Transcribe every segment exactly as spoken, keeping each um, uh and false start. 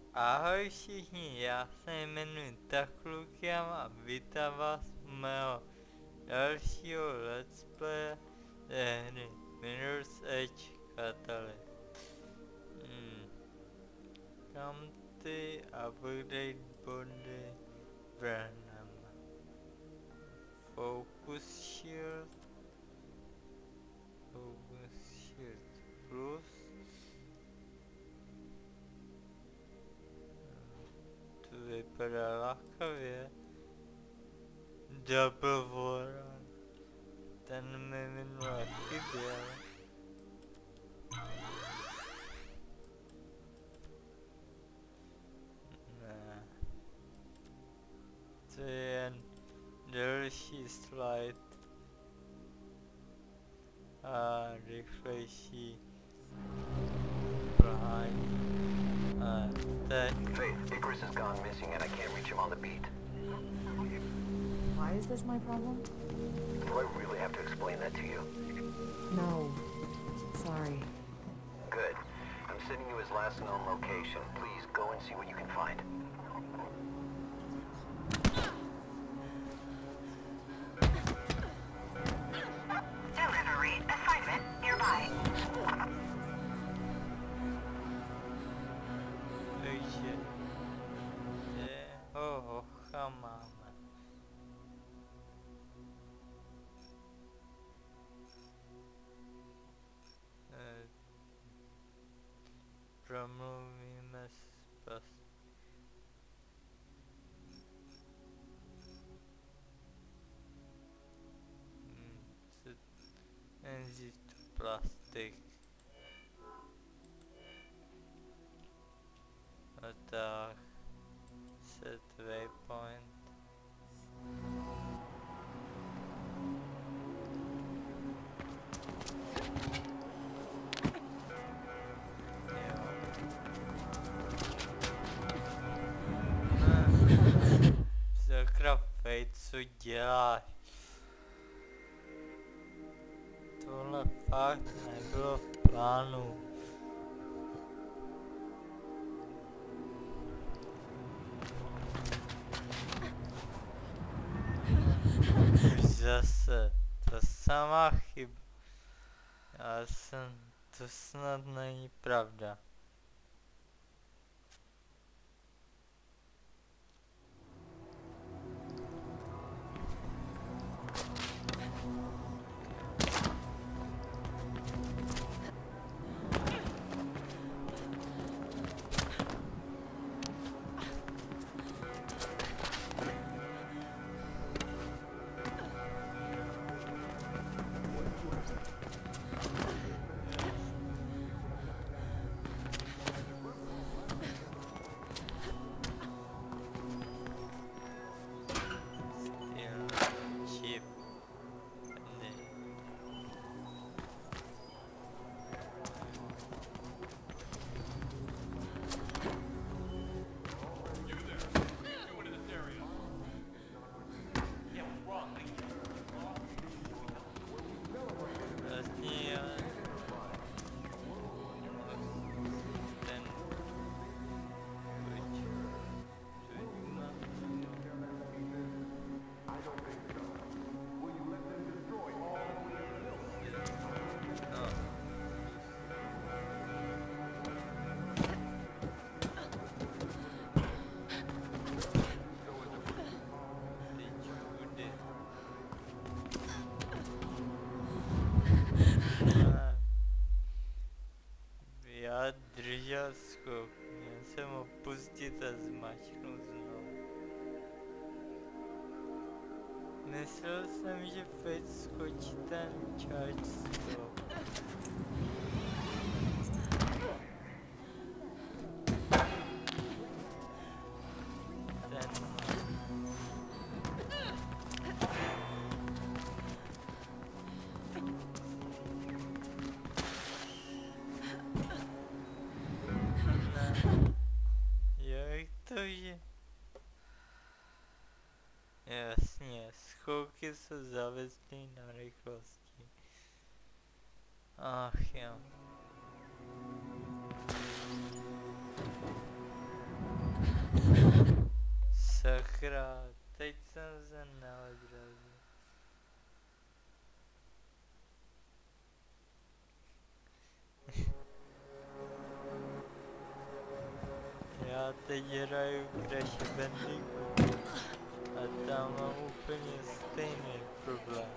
Ahoj všichni, já se jmenuji Taklukiam a vítám vás u mého dalšího let's play ze hry Mirror's Edge Catalyst. Hmm. Kam ty upgrade body vrhneme? Focus Shield, Focus Shield Plus. To vypadá lákavě. Double Warren. Ten mi minule chyběl. Ne. To je jen delší slide. A rychlejší plání. A teď. Faith, Icarus has gone missing and I can't reach him on the beat. Why is this my problem? Do I really have to explain that to you? No. Sorry. Good. I'm sending you his last known location. Please go and see what you can find. Delivery assignment nearby. Takže je ho hocha máme. E, promluvíme s pas. Hmm, coenzit plastik. A tak, set waypoint. Jo. Ne. Sakra Fate, co děláš? Tohle fakt nebylo v plánu. Zase, to samá chyba. Já jsem, to snad není pravda. Chip. Ne. Vlastně já... Ten... Pojď. Pojďme. No. Teď bude. A já držel skok, měl jsem ho pustit a zmačknout znovu. Myslel jsem, že Fate skočí ten charge stop. Ten... Ne. Jak to je? Jasně, skoky jsou závislí na rychlosti. Ach jo. Sakra, teď jsem se neodrazil. Já teď hraju Crash Bandicoot a tam mám úplně stejný problém.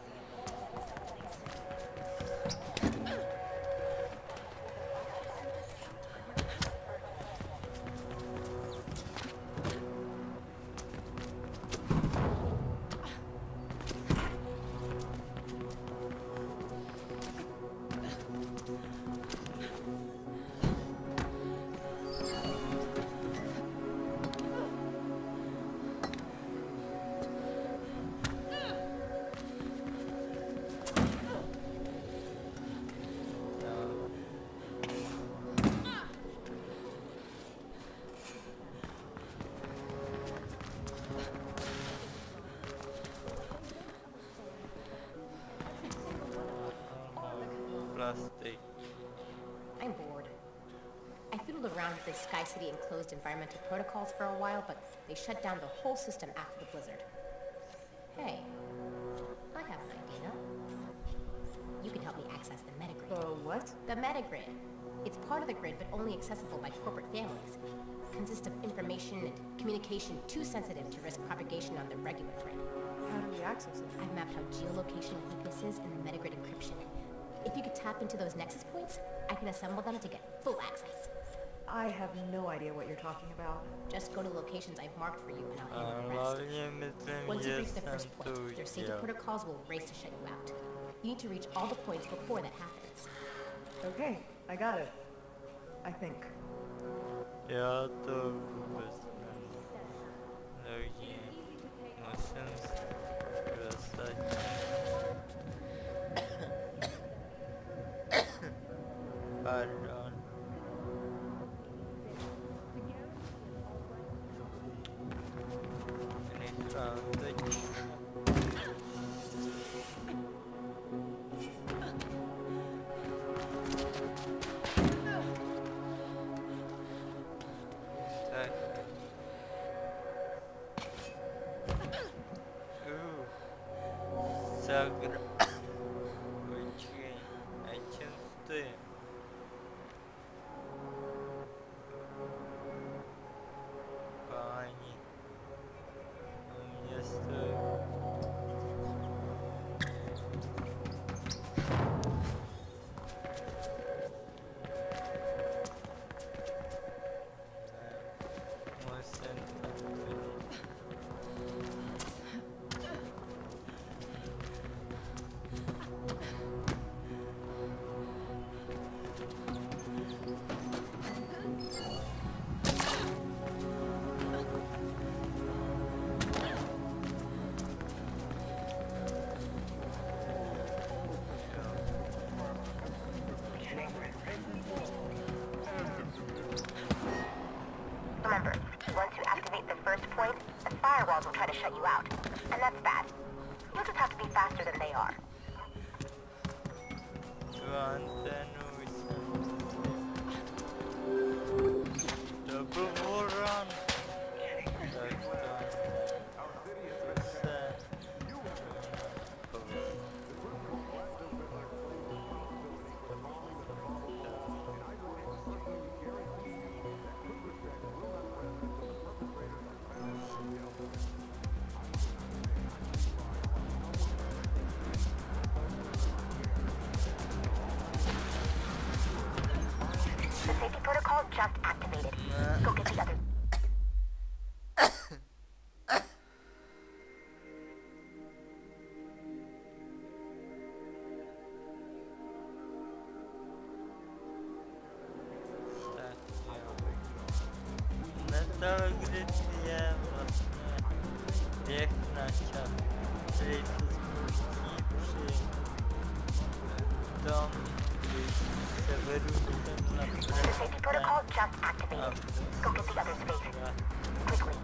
Plastic. I'm bored. I fiddled around with the Sky City enclosed environmental protocols for a while, but they shut down the whole system after the blizzard. Hey, I have an idea. You can help me access the metagrid. The what? The metagrid. It's part of the grid, but only accessible by corporate families. Consists of information and communication too sensitive to risk propagation on the regular grid. How do we access it? I've mapped out geolocation weaknesses in the metagrid encryption. If you could tap into those nexus points, I can assemble them to get full access. I have no idea what you're talking about. Just go to locations I've marked for you and I'll handle the rest. Hlavně myslím, Once you že reach the jsem first to point, their safety udělal. protocols will race to shut you out. You need to reach all the points before that happens. Okay, I got it. I think. Já to vůbec nevím. Musím prosadit. Pardon. Nechám teď. Tak. Uh. Sakra. Počkej, na čem stojím? Páni. Na mě stojí. Musím to vidět. Remember, once you activate the first point, the firewalls will try to shut you out. And that's bad. You'll just have to be faster than they are. Tu antenu jsem dobovoran. Tak to se povede. The safety protocol just activated. Go get the other. Tak jo. Metal Grid je vlastně běh na čas, který se spustí při tom, když se vedu sem na The safety protocol just activated. Go get the other spaces. Quickly.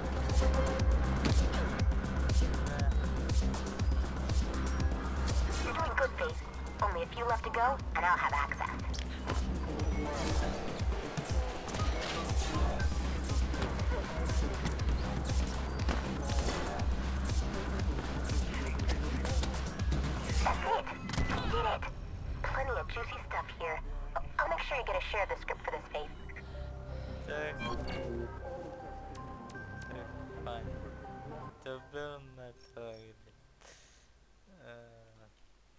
You're doing good, Faith. Only a few left to go, and I'll have access. share the script for this faith. Tak. Tak, fajnie. To był Metroid. Eee,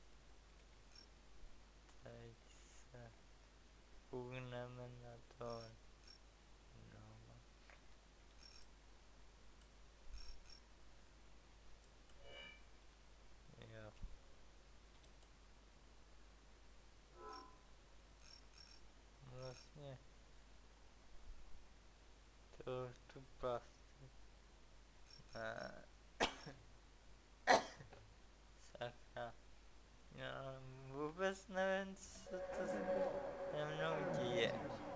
teď se puhneme na to. No. Jo. Vlastně to tu plastik. Sakra. Já vůbec nevím, co to se mnou děje.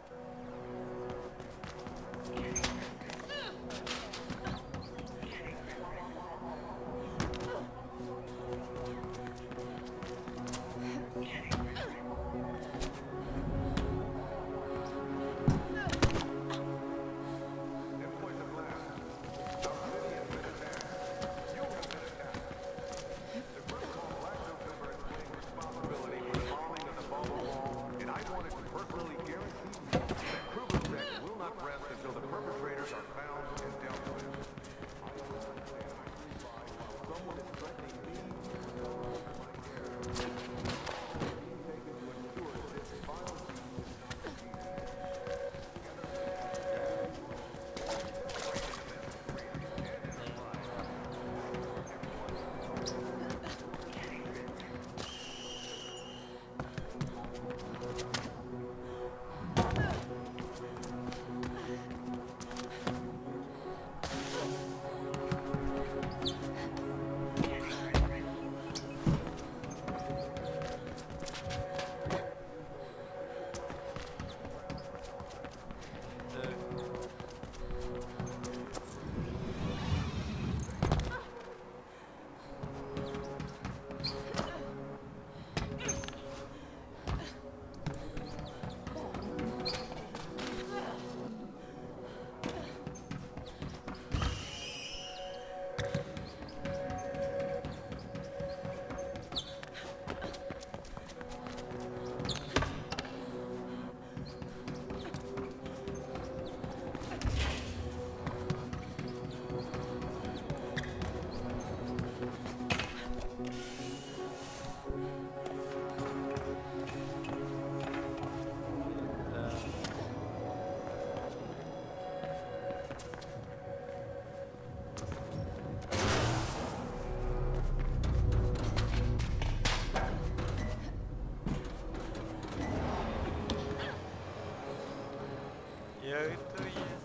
Jak to jest?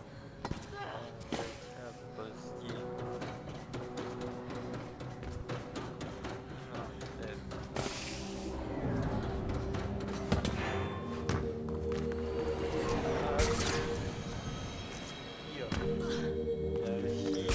Na pozdě. No, tak. Jo. Další.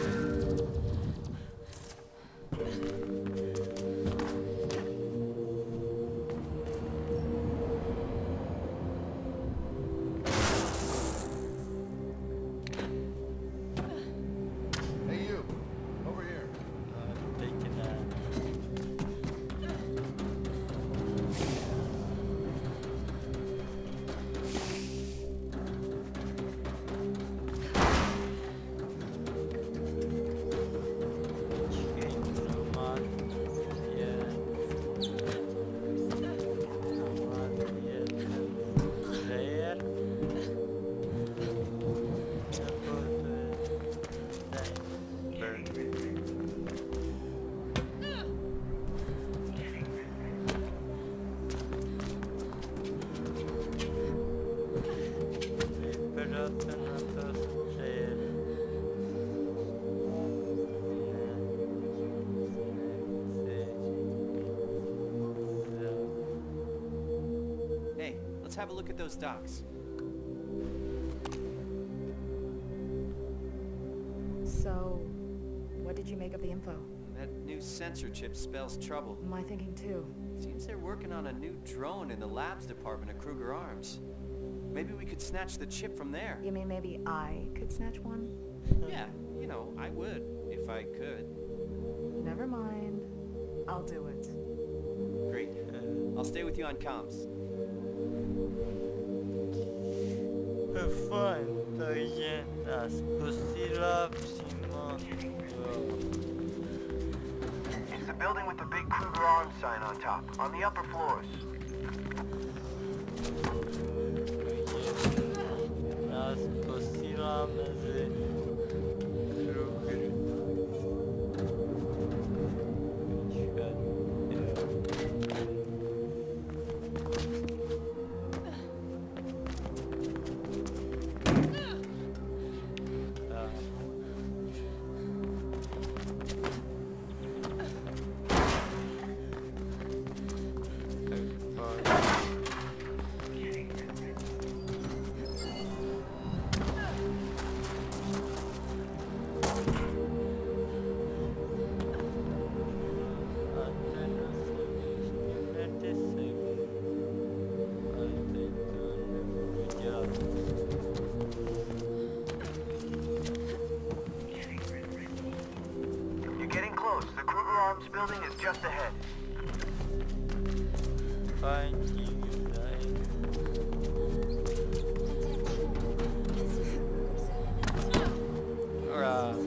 Hey, let's have a look at those docks. So, what did you make of the info? That new sensor chip spells trouble. My thinking too. Seems they're working on a new drone in the labs department at Kruger Arms. Maybe we could snatch the chip from there. You mean maybe I could snatch one? Yeah, you know, I would, if I could. Never mind. I'll do it. Great. I'll stay with you on comms. Fajn, takže nás pustila přímo do... It's the building with the big Kruger Arms sign on top, on the upper floors. Nás posílá mezi Kruger. Arms building is just ahead. Finding right. Hurrah.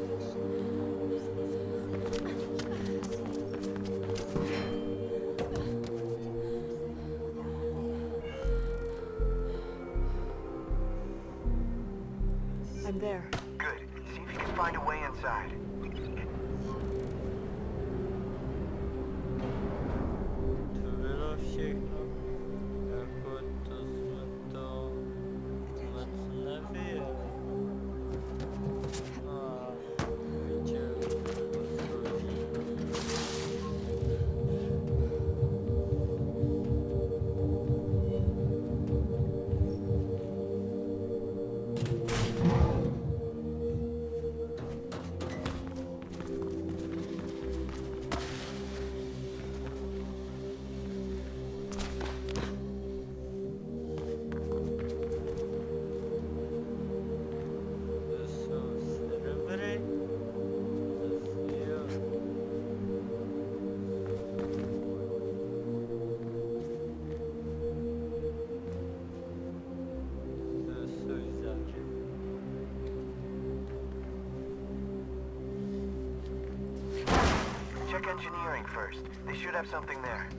I'm there. Good. See if you can find a way inside. Všechno, jako to jsme to vůbec nevěděli. No a viděli to složí. Check engineering first. They should have something there.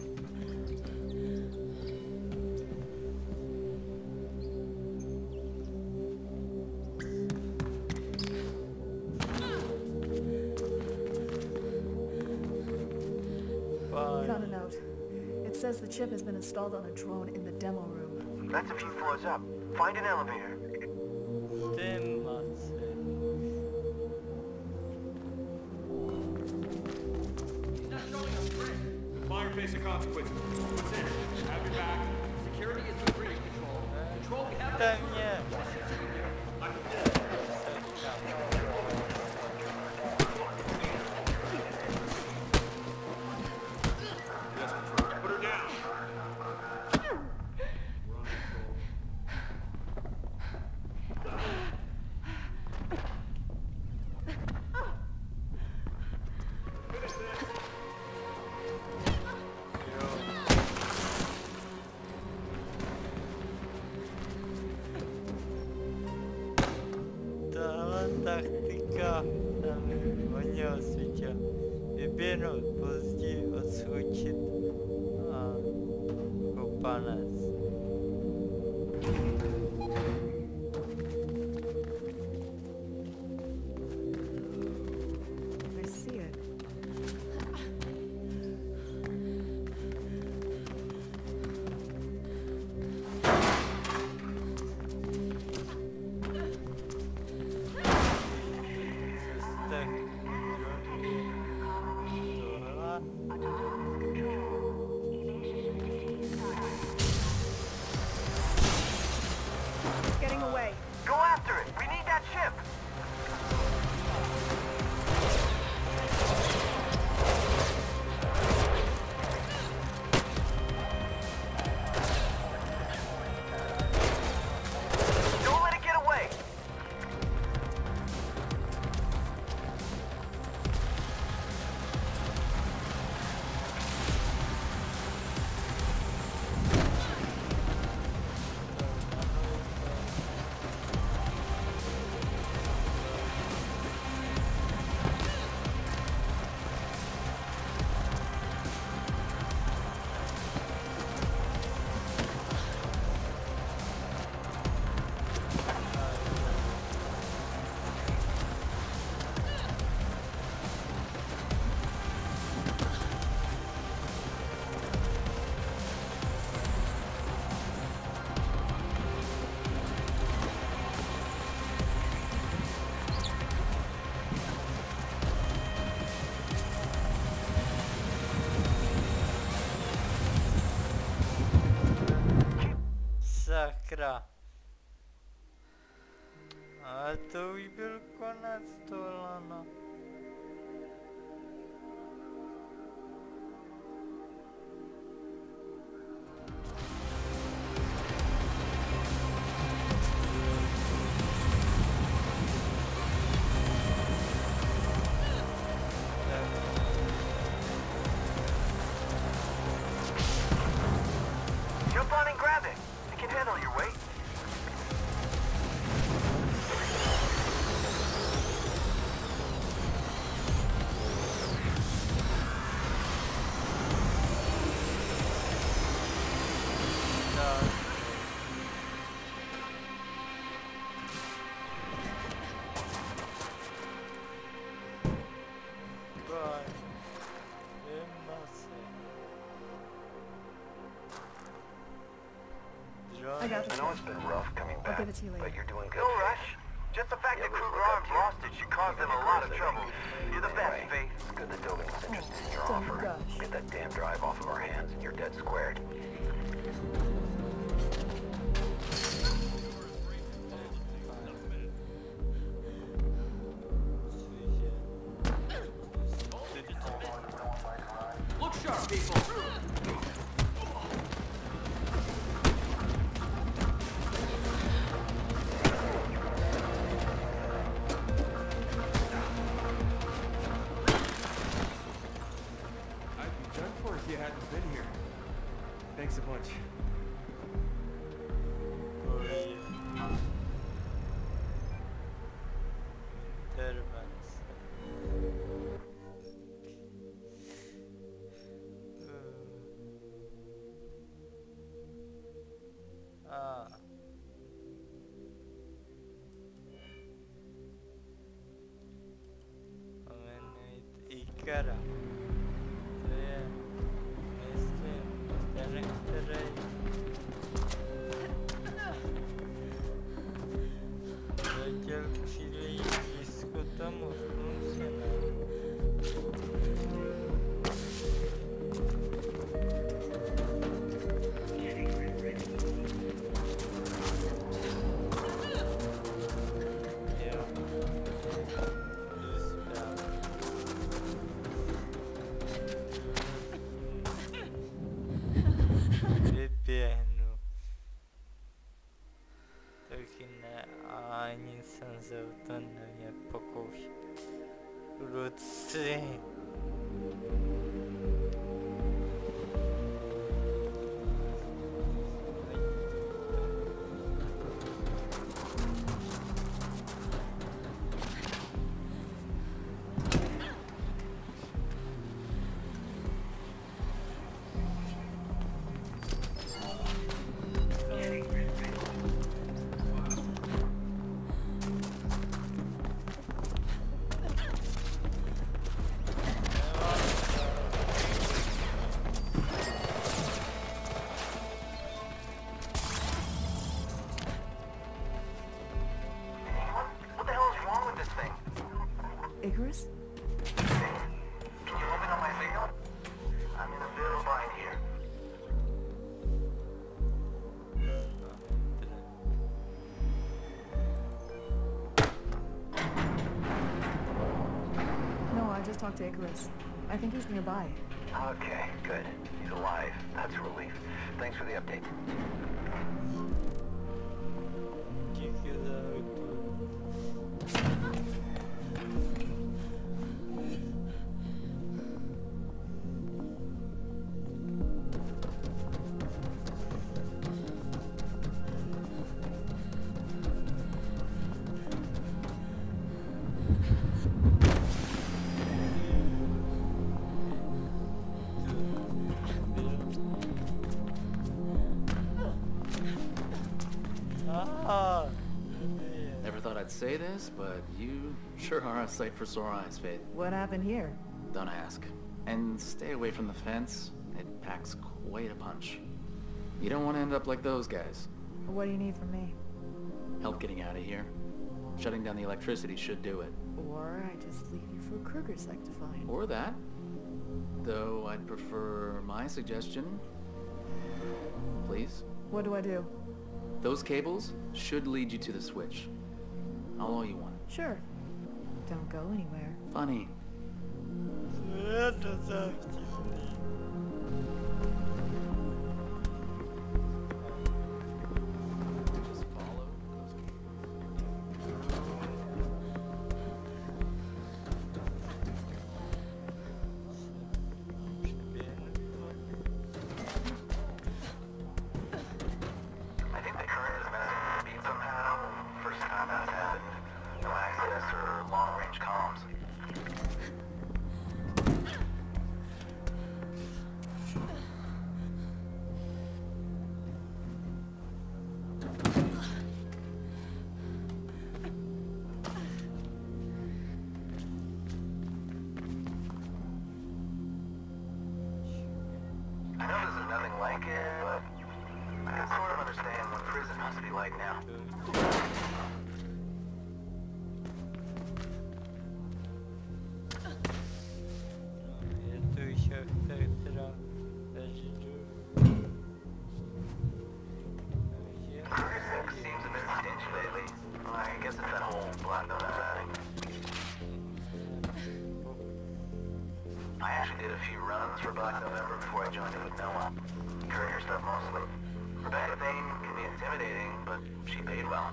Found a note. It says the chip has been installed on a drone in the demo room. That's a few floors up. Find an elevator. Facing consequences. What's in it? Have your back. Security is the bridge control. Control, we have Tam nie. Yes, control. Put her down. We're on Taktika tam hodně osvědčila. Vyběhnout později, odschočit a kopanec. I see it. byl konec toho lana. Jump on and grab it. It can handle your weight. I got I this. know it's been rough coming I'll back, give it to you later. but you're doing good. No rush. Just the fact that Kruger Arms lost it should cause them a lot of trouble. You're the best, Faith. It's good the building's interested in your Don't offer. rush. Get that damn drive off of our hands and you're dead squared. Look sharp, people! I'd be done for if you hadn't been here. Thanks a bunch. Ah. Jmenuje Ikara. To je, myslím, ten, který letěl příliš blízko tomu slunci, ne? Jo. To je správně. Vyběhnu. Taky ne, ani jsem se o to neměl pokoušet. Luci. What the hell is wrong with this thing? Icarus? Can you open up my signal? I'm in a bit of a bind here. No, I just talked to Icarus. I think he's nearby. Okay, good. He's alive. That's a relief. Thanks for the update. Que Ah. Never thought I'd say this, but you sure are a sight for sore eyes, Faith. What happened here? Don't ask. And stay away from the fence. It packs quite a punch. You don't want to end up like those guys. What do you need from me? Help getting out of here. Shutting down the electricity should do it. Or I just leave you for Kruger's site to find. Or that. Though I'd prefer my suggestion. Please? What do I do? Those cables should lead you to the switch. I'll owe you one. Sure. Don't go anywhere. Funny. Это завтра. Just follow. I think the current is messing with the beat somehow. First time that's happened. No access or long-range comms. I know this is nothing like it, but I can sort of understand what prison must be like now. Это еще кто-то Cruise six seems a bit stingy lately. Well, I guess it's that whole Black November thing. I actually did a few runs for Black November before I joined it with Noah. Courier stuff mostly. Rebecca Thane can be intimidating, but she paid well.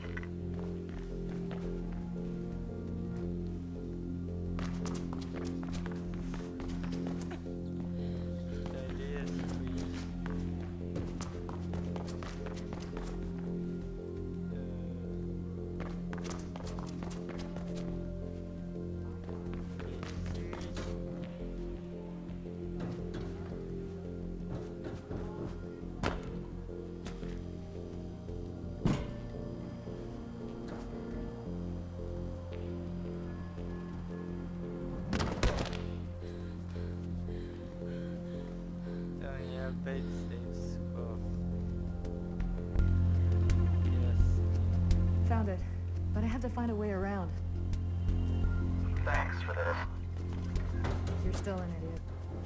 bait safe score. Yes. Found it, but I have to find a way around. Thanks for this. You're still an idiot.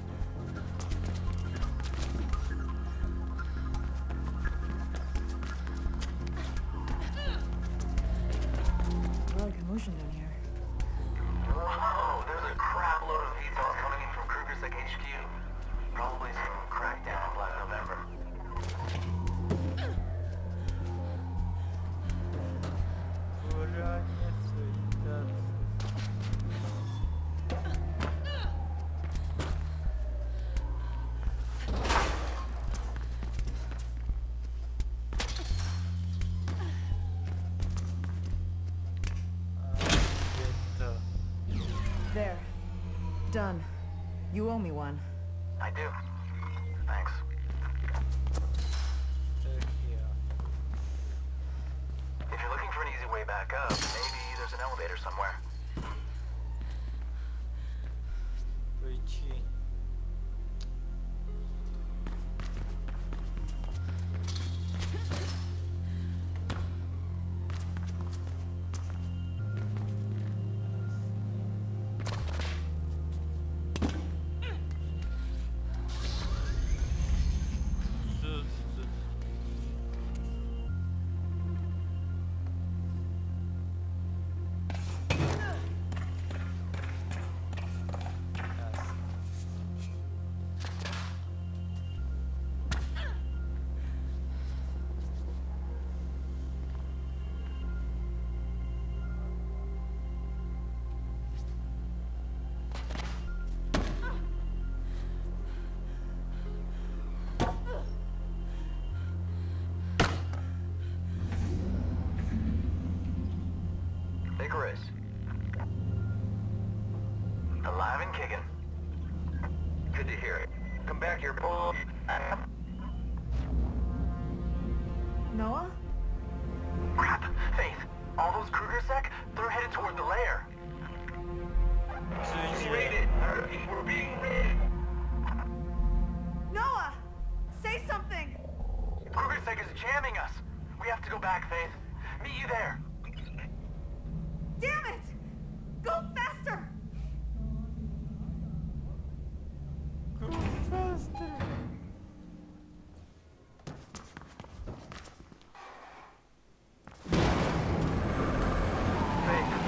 A lot of commotion down here. Whoa, there's a crap load of V TOLs coming in from Krugersec H Q. Probably some crackdown on Black November. There. Done. You owe me one. I do. Thanks. If you're looking for an easy way back up, maybe there's an elevator somewhere. Уйти. Icarus. Alive and kicking. Good to hear it. Come back here, bull. Noah? Crap! Faith! All those Krugersec? They're headed toward the lair. Raided! We're being raided! Noah! Say something! Krugersec is jamming us! We have to go back, Faith. Meet you there! Damn it! Go faster! Go faster. Faith,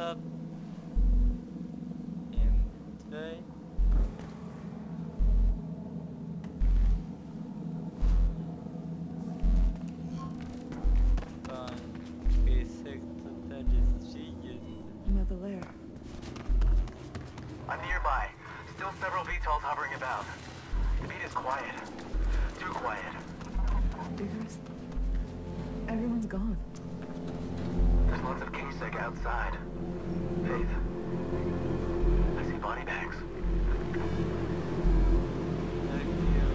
dostat. Je mrtvej. Pan písek to tady střídit. Another lair. I'm nearby. Still several V TOLs hovering about. The beat is quiet. Too quiet. Diggers? Everyone's gone. There's lots of Kingsec outside. Faith. I see body bags. Tak jo.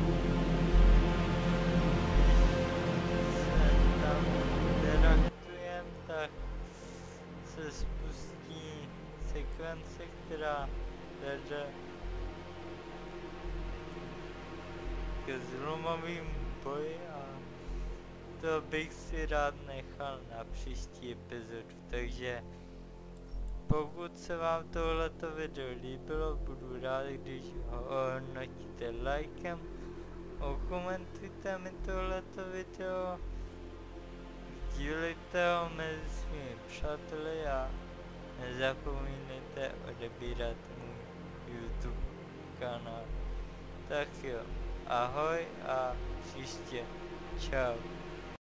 Se tam interagtujem, tak se spustí sekvence, která vede ke zlomovým boji a to bych si rád nechal na příští epizodu, takže pokud se vám tohleto video líbilo, budu rád, když ho ohodnotíte lajkem, okomentujte mi tohleto video, sdílejte ho mezi svými přáteli a nezapomínejte odebírat můj YouTube kanál. Tak jo, ahoj a příště, čau.